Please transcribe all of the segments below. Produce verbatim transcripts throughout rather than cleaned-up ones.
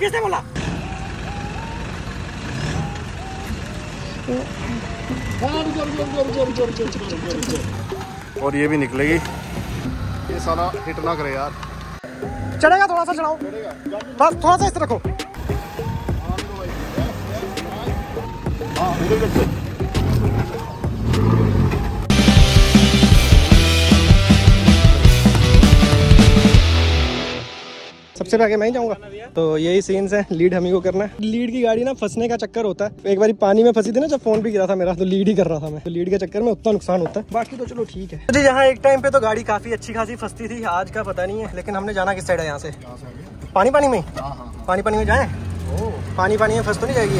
किसने बोला? और ये भी निकलेगी। ये साला हिट ना करे यार। चढ़ेगा, थोड़ा सा चढ़ाओ बस, थोड़ा सा इस तरह रखो। सबसे आगे मैं ही जाऊंगा। तो यही सीन्स है, लीड हम ही को करना है। लीड की गाड़ी ना फंसने का चक्कर होता है। एक बार पानी में फंसी थी ना जब फोन भी गिरा था मेरा, तो लीड ही कर रहा था मैं। तो लीड के चक्कर में उतना नुकसान होता है, बाकी तो चलो ठीक है। तो यहाँ एक टाइम पे तो गाड़ी काफी अच्छी खासी फंसती थी, आज का पता नहीं है। लेकिन हमने जाना किस साइड है यहाँ से? पानी पानी में पानी पानी में जाए। पानी पानी में फंस तो नहीं जाएगी?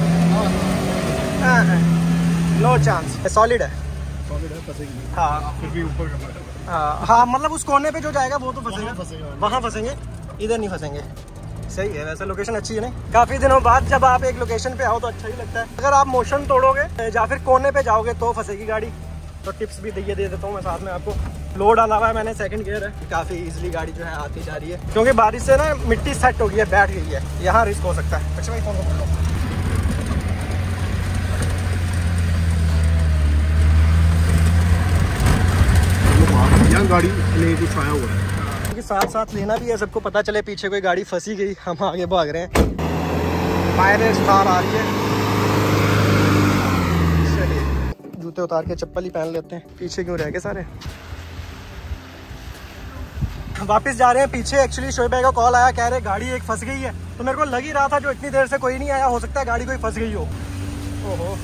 नो चांस, सॉलिड है। हाँ हाँ हाँ, मतलब उस कोने पे जो जाएगा वो तो फंसेगा, वहाँ फंसेंगे, इधर नहीं फंसेंगे। सही है, वैसे लोकेशन अच्छी है ना। काफी दिनों बाद जब आप एक लोकेशन पे आओ तो अच्छा ही लगता है। अगर आप मोशन तोड़ोगे या फिर कोने पे जाओगे तो फंसेगी गाड़ी। तो टिप्स भी दिए दे देता हूँ मैं साथ में आपको। लोड डाला हुआ है मैंने, सेकंड गियर है, काफी इजीली गाड़ी जो है आती जा रही है। क्योंकि बारिश से ना मिट्टी सेट हो गई है, बैठ गई है, यहाँ रिस्क हो सकता है। अच्छा भाई फोन को पकड़ो। गाड़ी ने कुछ आया हुआ है, क्योंकि साथ साथ लेना भी है, सबको पता चले पीछे कोई गाड़ी फंसी गई, हम आगे भाग रहे हैं। फायर स्टार आ रही है। चलिए जूते उतार के चप्पल ही पहन लेते हैं, पीछे क्यों रह गए सारे। वापस जा रहे हैं पीछे। एक्चुअली शोएब भाई का कॉल आया, कह रहे गाड़ी एक फंस गई है। तो मेरे को लग ही रहा था जो इतनी देर से कोई नहीं आया, हो सकता है गाड़ी कोई फंस गई हो। ओहो,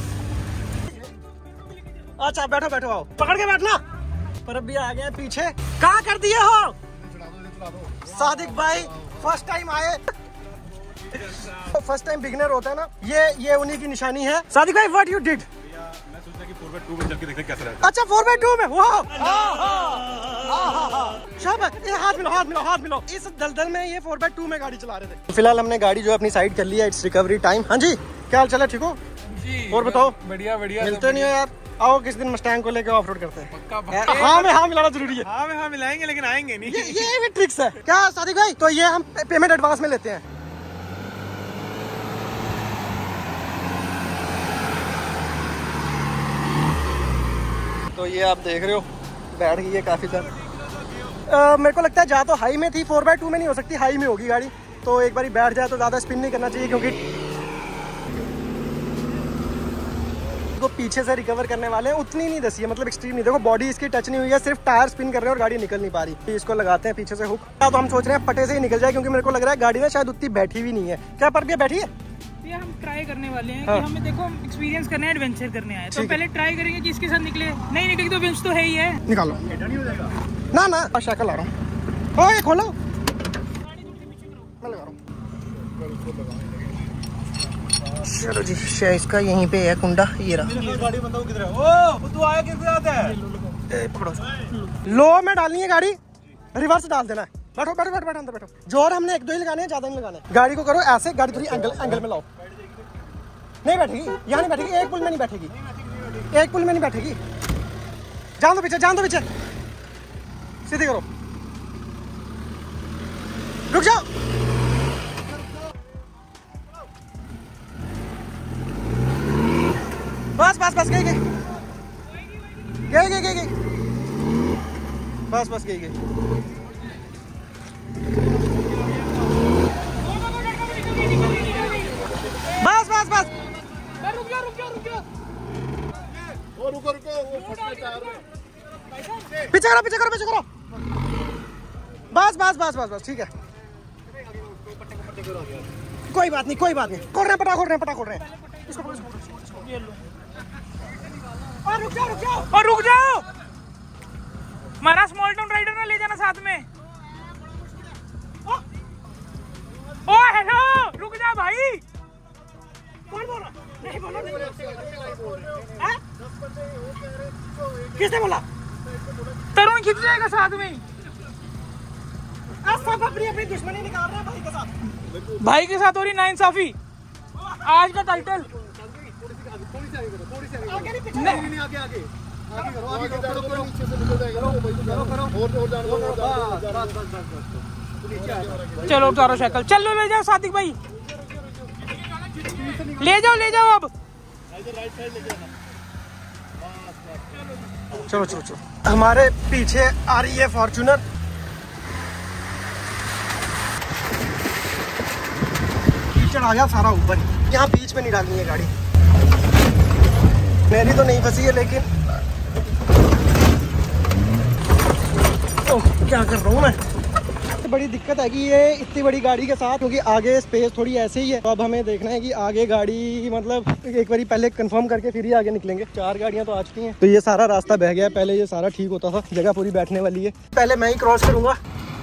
अच्छा बैठो बैठो, आओ पकड़ के बैठना। पर अभी आ गए पीछे। कहाँ कर दिए हो सादिक भाई? फर्स्ट टाइम आए, फर्स्ट टाइम बिगिनर होता है ना, ये ये उन्हीं की निशानी है। सादिक भाई व्हाट यू डिड? मैं सोचा कि फोर बाय टू में चल के देखते कैसा रहता है। अच्छा फोर बाय टू में, वाह शाबाश, ये हाथ मिलो हाथ मिलो हाथ मिलो। इस दलदल में ये फोर बाय टू में गाड़ी चला रहे थे। फिलहाल हमने गाड़ी जो अपनी साइड कर लिया, इट्स रिकवरी टाइम। हाँ जी, क्या हाल चला, ठीक हो जी? और बताओ। बढ़िया बढ़िया। मिलते नहीं हो यार, आओ किस दिन मस्टैंग को लेकर ऑफ रोड करते हैं। पक्का पक्का। हाँ में हाँ मिलाना जरूरी है। हाँ में हाँ मिलाएंगे, लेकिन आएंगे नहीं। ये ये भी ट्रिक्स है क्या सादिक भाई? तो ये हम पेमेंट एडवांस में लेते हैं। तो ये आप देख रहे हो बैठ गई है काफी सारा। मेरे को लगता है जा तो हाई में थी, फोर बाय टू में नहीं हो सकती, हाई में होगी गाड़ी। तो एक बार बैठ जाए तो ज्यादा स्पिन नहीं करना चाहिए, क्योंकि को पीछे से रिकवर करने वाले हैं। उतनी नहीं दसी है, मतलब एक्सट्रीम नहीं। देखो बॉडी इसकी टच नहीं हुई है, सिर्फ टायर स्पिन कर रहे हैं और गाड़ी निकल नहीं पा रही। इसको लगाते हैं पीछे से हुक। तो हम सोच रहे हैं पटे से ही निकल जाए, क्योंकि मेरे को लग रहा है गाड़ी ना शायद उतनी बैठी भी नहीं है। क्या पर भी बैठी है? ये हम ट्राई करने वाले हैं। हाँ। कि हमें देखो एक्सपीरियंस करना है, एडवेंचर करने आए, तो पहले ट्राई करेंगे कि इसके साथ निकले। नहीं निकली तो विंच तो है ही है। निकालो ना ना, शक्ल आ रहा हूँ। ओए खोलो, मैं लगा रहा हूँ। चलो जी, इसका यहीं पे है कुंडा, ये रहा। गाड़ी बताओ किधर है? ओ तू आया किधर आता है? ए, पकड़ो। लो में डालनी है गाड़ी, रिवर्स डाल देना है। बैठो बैठो बैठो बैठो अंदर बैठो। जोर हमने एक दो ही लगाने हैं, ज्यादा नहीं लगाने। गाड़ी को करो ऐसे, गाड़ी थोड़ी एंगल एंगल में लाओ। नहीं बैठेगी, यहाँ नहीं बैठेगी, एक पुल में नहीं बैठेगी, एक पुल में नहीं बैठेगी। जान दो पीछे, जान दो पीछे, सीधी करो, रुक जाओ। बस बस बस, गई गई गई गई गई गई, बस बस गई गई। बस बस बस, रुक जाओ रुक जाओ रुक जाओ। ओ रुको रुको, वो फटने टायर में। पीछे करो पीछे करो पीछे करो। बस बस बस बस बस, ठीक है। कोई बात नहीं कोई बात नहीं, खोल रहे हैं पटा खोल रहे हैं पटा खोल रहे हैं। इसको पकड़ो, इसको ये लो। और रुक जाओ रुक जाओ और रुक जाओ। हमारा स्मॉल टाउन राइडर ना ले जाना साथ में। ओ हेलो, रुक जा भाई। कौन बोल रहा? नहीं बोलो नहीं। हैं? किसने बोला? तरुण खिंच जाएगा साथ में। सब अपनी अपनी दुश्मनी निकाल रहे हैं भाई के साथ। भाई के साथ हो रही नाइंसाफी। आज का टाइटल आगे नहीं पीछे नहीं नहीं, आगे आगे आगे करो, आगे करो, नीचे से निकल जाएगा ना वो भाई। करो करो, और और जान दो, और जान दो, बस बस बस। चलो उतारो साइकिल, चलो ले जाओ सादिक भाई, ले जाओ ले जाओ अब। चलो चलो चलो। हमारे पीछे आ रही है फॉर्च्यूनर। कीचड़ आ गया सारा ऊपर, यहाँ बीच में नहीं डालनी है गाड़ी। मेरी तो नहीं फंसी है लेकिन ओह क्या कर रहा हूँ मैं। बड़ी दिक्कत है कि ये इतनी बड़ी गाड़ी के साथ, क्योंकि आगे स्पेस थोड़ी ऐसे ही है, तो अब हमें देखना है कि आगे गाड़ी मतलब एक बारी पहले कंफर्म करके फिर ही आगे निकलेंगे। चार गाड़ियां तो आ चुकी हैं, तो ये सारा रास्ता बह गया है। पहले ये सारा ठीक होता था, जगह पूरी बैठने वाली है। पहले मैं ही क्रॉस करूंगा।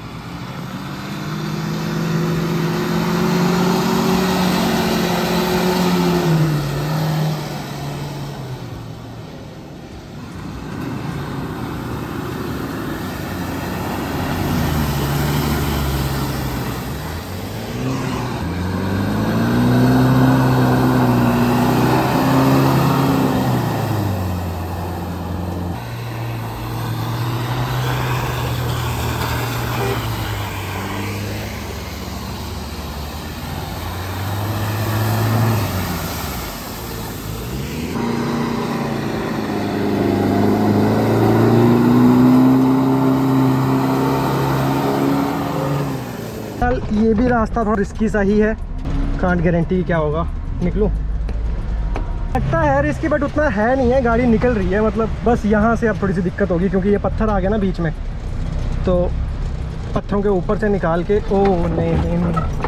ये भी रास्ता थोड़ा रिस्की सा ही है, कांट गारंटी क्या होगा। निकलूं लगता है रिस्की, बट उतना है नहीं है। गाड़ी निकल रही है, मतलब बस यहाँ से अब थोड़ी सी दिक्कत होगी क्योंकि ये पत्थर आ गया ना बीच में, तो पत्थरों के ऊपर से निकाल के ओ नहीं, नहीं।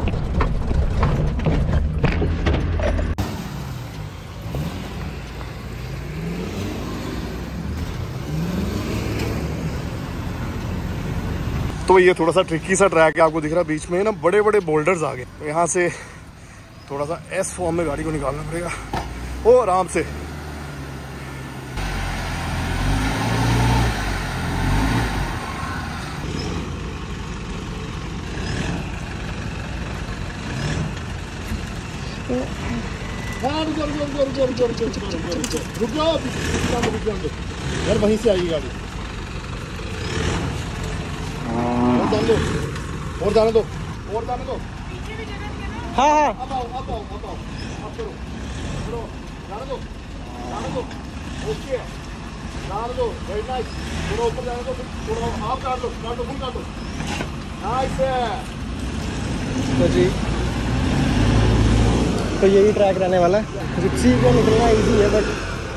तो ये थोड़ा सा ट्रिकी सा ट्रैक है, आपको दिख रहा है बीच में ना बड़े बड़े बोल्डर्स आ गए, तो यहाँ से थोड़ा सा एस फॉर्म में गाड़ी को निकालना पड़ेगा। ओ आराम से। रुक जाओ यार, वहीं से आएगी गाड़ी। और दो, और जाने दो, और जाने दो। हाँ हाँ अब आओ, अब आओ, अब आओ, अब करो, करो, जाने दो, जाने दो, ओके, जाने दो, वेरी नाइस। थोड़ा ऊपर जाने दो, थोड़ा आप काट दो, काट दो, फुल काट दो, नाइस है। तो जी तो यही ट्रैक रहने वाला है। जिप्सी को निकलना इजी है, बट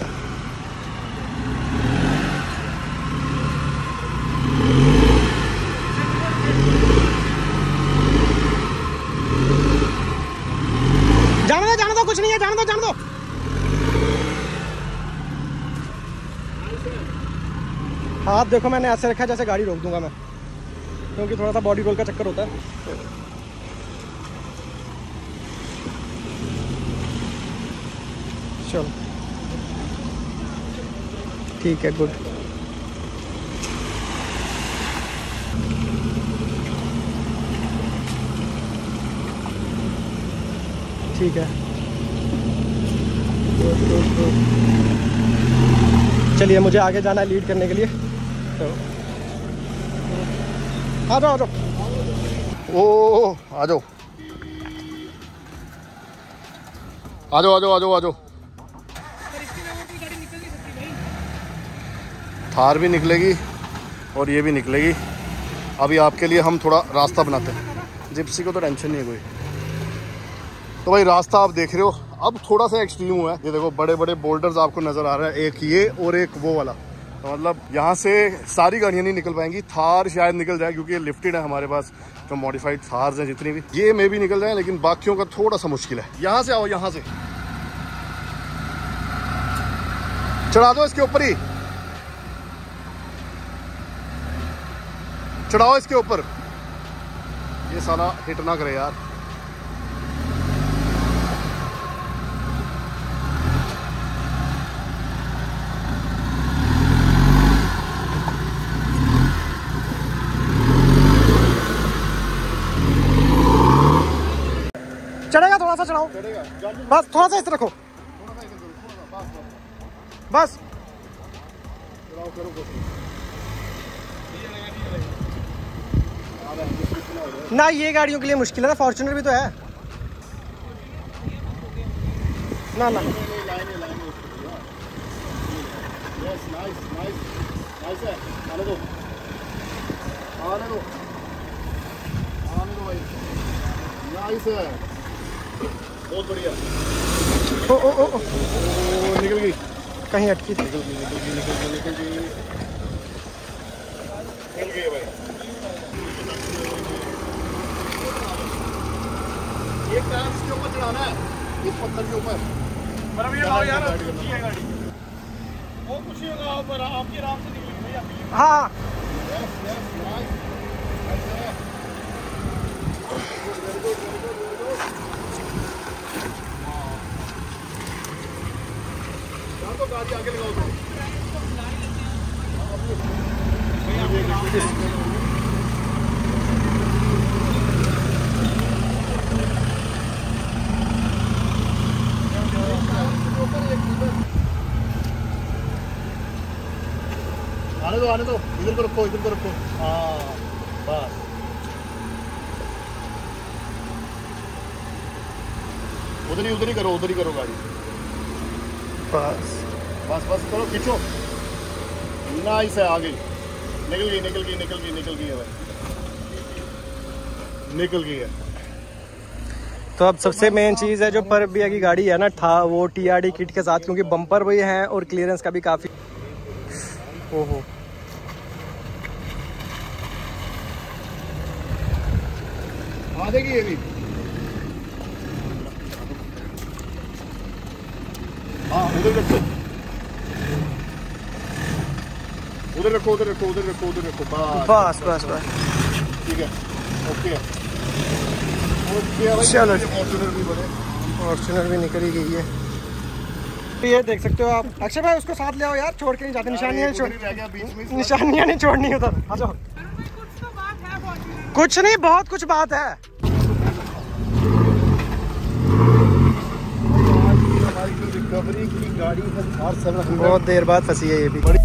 जाने दो जाने दो, कुछ नहीं है, जाने दो जाने दो। हाथ देखो मैंने ऐसे रखा है जैसे गाड़ी रोक दूंगा मैं, क्योंकि थोड़ा सा बॉडी रोल का चक्कर होता है। चलो ठीक है, गुड। ठीक है, चलिए मुझे आगे जाना है लीड करने के लिए, तो आ जाओ आ जाओ। ओ आ जाओ आ जाओ आ जाओ आ जाओ आ जाओ। थार भी निकलेगी और ये भी निकलेगी। अभी आपके लिए हम थोड़ा रास्ता बनाते हैं, जिप्सी को तो टेंशन नहीं है कोई। तो भाई रास्ता आप देख रहे हो, अब थोड़ा सा एक्सट्रीम हुआ है। ये देखो बड़े बड़े बोल्डर्स आपको नजर आ रहा है, एक ये और एक वो वाला। तो मतलब यहाँ से सारी गाड़ियाँ नहीं निकल पाएंगी। थार शायद निकल जाए क्योंकि ये लिफ्टेड है हमारे पास, जो मॉडिफाइड थार्स हैं जितनी भी, ये में भी निकल जाए, लेकिन बाकियों का थोड़ा सा मुश्किल है। यहाँ से आओ, यहाँ से चढ़ा दो, इसके ऊपर ही चढ़ाओ, इसके ऊपर। ये साला हिट ना करे यार। चढ़ेगा, थोड़ा सा चढ़ाओ, बस थोड़ा सा इस रखो, बस। ना ये गाड़ियों के लिए मुश्किल है ना, फॉर्च्यूनर भी तो है ना ना। बहुत बढ़िया। ओ ओ ओ, ओ। निकल गई, कहीं अटकी थी। निकल गई, निकल गई, निकल गई, निकल गई, निकल गई भाई। ये कार इसके ऊपर चढ़ाना है, इस पत्थर के ऊपर। पर अभी आओ यार, अच्छी है गाड़ी। वो कुछ नहीं होगा, आप आपकी आराम से निकलेंगे भैया। हाँ तो गाड़ी आगे लगाओ तो। आने दो, आने दो, इधर को रखो, इधर को रखो। हाँ बस, उधर ही उधर ही करो, उधर ही करो गाड़ी। बस बस बस करो, खींचो। नाइस है, आ गई, निकल गई, निकल गई, निकल गई, निकल गई है भाई, निकल गई है। तो अब सबसे मेन चीज़ है जो पर भैया की गाड़ी है ना, था वो टीआरडी किट के साथ, क्योंकि बम्पर भी है और क्लियरेंस का भी काफ़ी। ओहो आ जाएगी ये भी। हाँ उधर रखो, उधर रखो, उधर रखो, उधर रखो, उधर रखो। बस बस बस ठीक है, ओके ओके। चलो, फॉर्च्यूनर भी बने, फॉर्च्यूनर भी निकल ही गई है। तो ये देख सकते हो आप। अक्षय भाई उसको साथ ले आओ यार, छोड़ के नहीं जाते, निशानियाँ छोड़, निशानियाँ नहीं छोड़नी उधर। आ जाओ। कुछ नहीं, बहुत कुछ बात है। रिकवरी की गाड़ी है, बहुत देर बाद फंसी है ये भी।